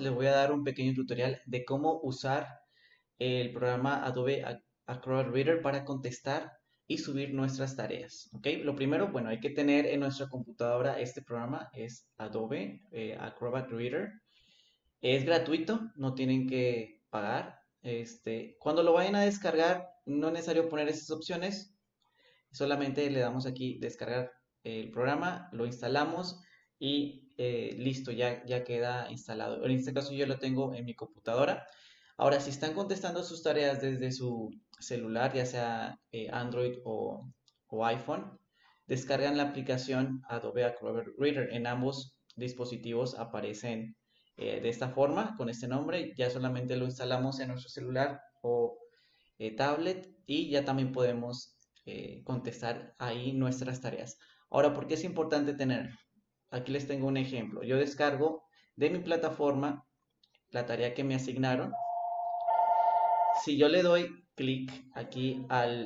les voy a dar un pequeño tutorial de cómo usar el programa Adobe Acrobat Reader para contestar y subir nuestras tareas. ¿Ok? Lo primero, bueno, hay que tener en nuestra computadora este programa, es Adobe Acrobat Reader. Es gratuito, no tienen que pagar. Cuando lo vayan a descargar, no es necesario poner esas opciones, solamente le damos aquí descargar el programa, lo instalamos y listo, ya queda instalado. En este caso yo lo tengo en mi computadora. Ahora, si están contestando sus tareas desde su celular, ya sea Android o iPhone, descargan la aplicación Adobe Acrobat Reader. En ambos dispositivos aparecen de esta forma, con este nombre. Ya solamente lo instalamos en nuestro celular o tablet y ya también podemos contestar ahí nuestras tareas. Ahora, ¿por qué es importante tenerlo? Aquí les tengo un ejemplo. Yo descargo de mi plataforma la tarea que me asignaron. Si yo le doy clic aquí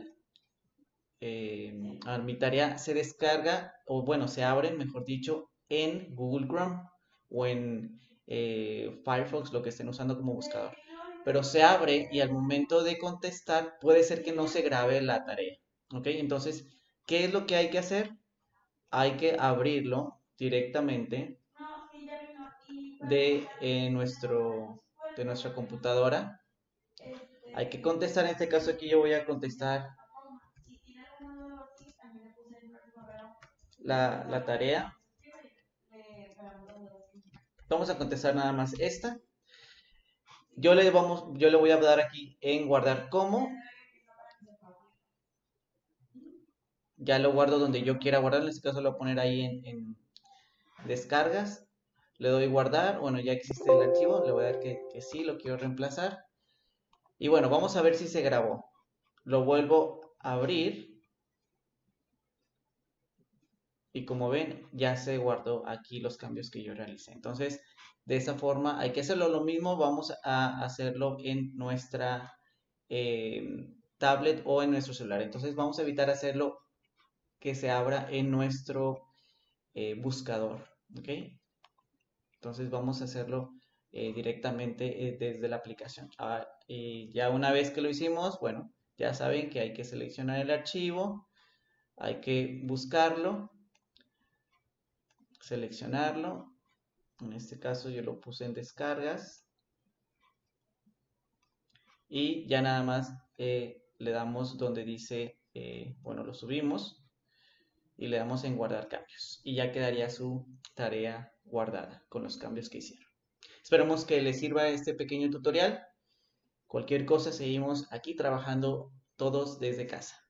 a mi tarea, se descarga, o bueno, se abre, mejor dicho, en Google Chrome o en Firefox, lo que estén usando como buscador. Pero se abre y al momento de contestar puede ser que no se grabe la tarea. ¿Ok? Entonces, ¿qué es lo que hay que hacer? Hay que abrirlo directamente de, de nuestra computadora. Hay que contestar, en este caso aquí yo voy a contestar la tarea. Vamos a contestar nada más esta. Yo le voy a dar aquí en guardar como. Ya lo guardo donde yo quiera guardar. En este caso lo voy a poner ahí en descargas. Le doy guardar. Bueno, ya existe el archivo. Le voy a dar que sí, lo quiero reemplazar. Y bueno, vamos a ver si se grabó. Lo vuelvo a abrir. Y como ven, ya se guardó aquí los cambios que yo realicé. Entonces, de esa forma hay que hacerlo. Lo mismo vamos a hacerlo en nuestra tablet o en nuestro celular. Entonces, vamos a evitar hacerlo que se abra en nuestro buscador. ¿Ok? Entonces, vamos a hacerlo directamente desde la aplicación. Y ya una vez que lo hicimos, bueno, ya saben que hay que seleccionar el archivo, hay que buscarlo, seleccionarlo. En este caso yo lo puse en descargas y ya nada más le damos donde dice, bueno, lo subimos y le damos en guardar cambios y ya quedaría su tarea guardada con los cambios que hicieron. Esperemos que les sirva este pequeño tutorial. Cualquier cosa seguimos aquí trabajando todos desde casa.